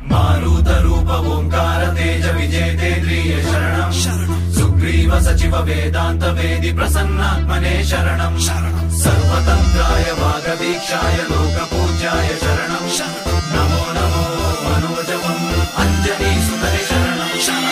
मारुत रूप ओंकार तेज विजयतेन्द्रिय शरणं सुग्रीव सचिव वेदांत वेदि प्रसन्नात्मने शरणं सर्वतन्त्राय वागदीक्षाय लोकपूज्याय शरणं नमो नमो मनोजवम् अंजनी सुतरे शरणं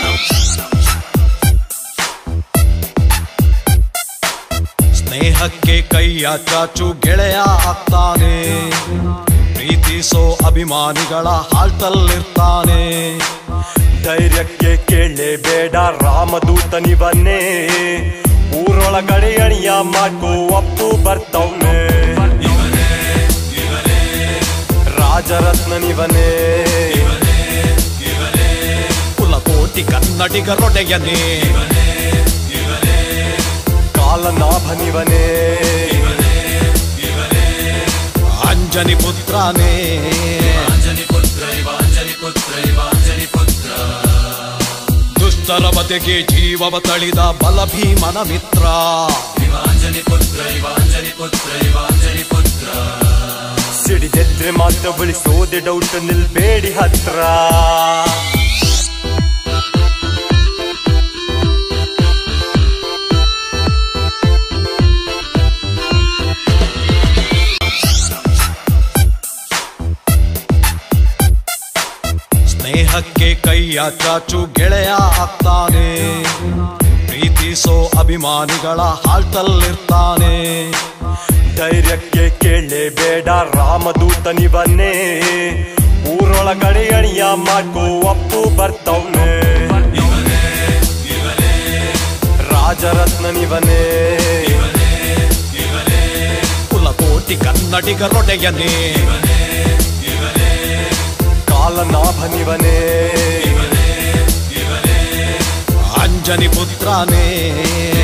ಸ್ನೇಹಕ್ಕೆ ಕೈಯ ಚಾಚು ಗೆಳೆಯ ಆಗ್ತಾನೆ, ಪ್ರೀತಿಸೋ ಅಭಿಮಾನಿಗಳ ಹಾಲ್ತಲ್ಲಿರ್ತಾನೆ. ಧೈರ್ಯಕ್ಕೆ ಕೇಳಲೇಬೇಡ ರಾಮದೂತನಿವನ್ನೇ, ಊರೊಳಗಡೆ ಅಣಿಯ ಮಾಡ್ಕೋ ಅಪ್ಪು ಬರ್ತವ್ನೆ. ರಾಜರತ್ನನಿವನೇ, ಕುಲಕೋಟಿ ಕನ್ನಡಿಗರೊಡೆಯನೇ, ಕಾಲನಾಭನಿವನೇ, ಅಂಜನಿ ಪುತ್ರನೇ. ದುಷ್ಟರ ಬದೆಗೆ ಜೀವವ ತಳಿದ ಬಲ ಭೀಮನ ಮಿತ್ರ. ಸಿಡಿದೆದ್ರೆ ಮಾತ್ರ ಬಳಿಸೋದೆ ಡೌಟ್ ನಿಲ್ಬೇಡಿ ಹತ್ರ. ಸ್ನೇಹಕ್ಕೆ ಕೈಯ ಚಾಚು ಗೆಳೆಯ ಆಗ್ತಾನೆ, ಪ್ರೀತಿಸೋ ಅಭಿಮಾನಿಗಳ ಹಾಲ್ತಲ್ಲಿರ್ತಾನೆ. ಧೈರ್ಯಕ್ಕೆ ಕೇಳಲೇಬೇಡ ರಾಮದೂತನಿವನ್ನೇ, ಊರೊಳಗಡೆ ಅಣಿಯ ಮಾಡ್ಕೋ ಅಪ್ಪು ಬರ್ತವ್ನೆ. ರಾಜರತ್ನನಿವನೇ, ಕುಲಕೋಟಿ ಕನ್ನಡಿಗರೊಡೆಯನೇ, ಕಾಲನಾಭನಿವನೇ, ಅಂಜನಿ ಪುತ್ರನೇ.